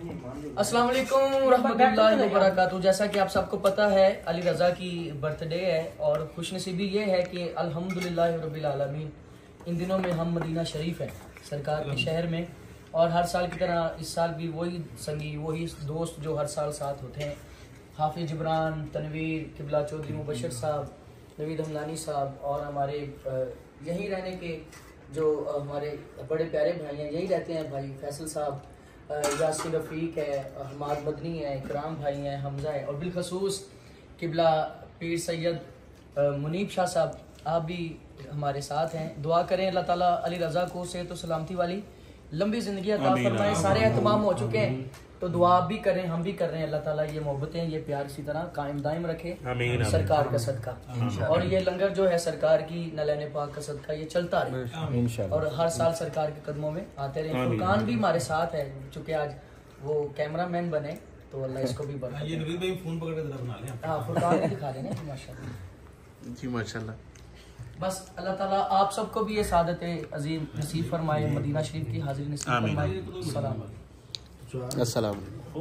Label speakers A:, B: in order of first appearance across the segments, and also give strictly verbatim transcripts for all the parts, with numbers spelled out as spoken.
A: अस्सलाम वालेकुम रहमतुल्लाहि व बरकातहू। जैसा कि आप सबको पता है अली रज़ा की बर्थडे है और खुशनसीबी ये है कि अल्हम्दुलिल्लाह रब्बिल आलमीन इन दिनों में हम मदीना शरीफ हैं सरकार के शहर में, और हर साल की तरह इस साल भी वही संगी वही दोस्त जो हर साल साथ होते हैं, हाफिज जिब्रान, तनवीर, किबला चौधरी, मुबशर साहब, नवीद हमदानी साहब, और हमारे यहीं रहने के जो हमारे बड़े प्यारे भाई हैं, यहीं रहते हैं भाई फैसल साहब, यासिन रफ़ीक है, हमाद मदनी है, इकराम भाई हैं, हमजा है, और बिलखसूस किबला पीर सैयद मुनीब शाह साहब, आप भी हमारे साथ हैं। दुआ करें अल्लाह ताला अली रज़ा को सेहत और सलामती वाली लंबी ज़िंदगी अता फरमाए। सारे एहतमाम हो चुके हैं तो दुआ आप भी करें, हम भी कर रहे हैं। अल्लाह ताला ये मोहब्बतें, ये प्यार इसी तरह कायम दायम रखे सरकार का सदका, और ये लंगर जो है सरकार की नलैने पाक का सदका ये चलता रहे और हर साल सरकार के कदमों में आते रहे। फुरकान भी हमारे साथ है, चूँकि आज वो कैमरा मैन बने तो अल्लाह इसको भी बना। ये नवीद भाई फोन पकड़ के जरा बना लें। हाँ, फुरकान भी दिखा रहे हैं माशाल्लाह जी माशाल्लाह। बस अल्लाह ताला आप सबको भी ये सादत अजीम नसीब फरमाए, मदीना शरीफ की हाजिरी नसीब फरमाए। सलाम अस्सलाम।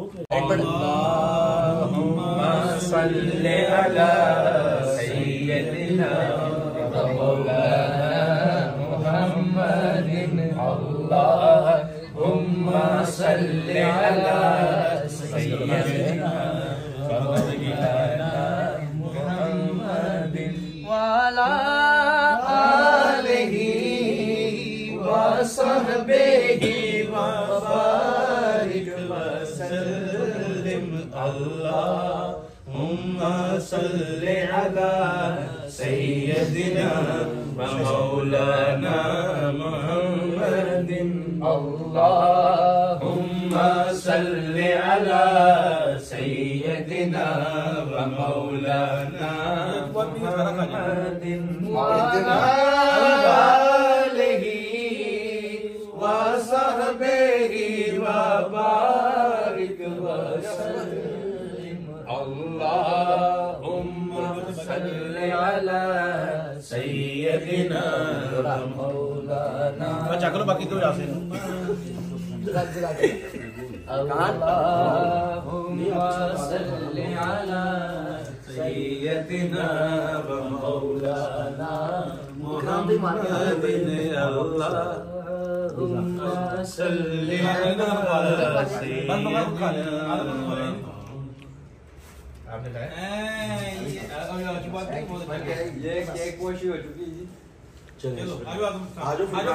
A: अल्लाहुम्मा सल्ली अला सय्यदिना व मौलाना मुहम्मदिन। अल्लाहुम्मा सल्ली अला सय्यदिना व मौलाना मुहम्मदिन व अला आलिहि व सहबिहि व अल्लाहुम्मा सल्ली अला सय्यदिना व मौलाना मुहम्मदिन। अल्लाहुम्मा सल्ली अला सय्यदिना व मौलाना मुहम्मदिन व अला आलिहि व सहबिहि व बारिक व अल्लाहुम्मा सल्ली अला सय्यदिना व मौलाना। अच्छा करो बाकी तो यहाँ से अल्लाहुम्मा सल्ली अला सय्यदिना व मौलाना मुहम्मदिन। अल्लाहुम्मा सल्ली अला सय्यदिना। आपने ये एक कोशिश हो चुकी है। चलो आजो आजो आजो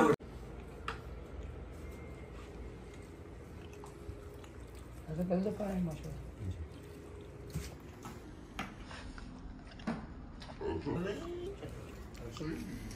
A: ऐसा पहले तो पाए माशाल्लाह।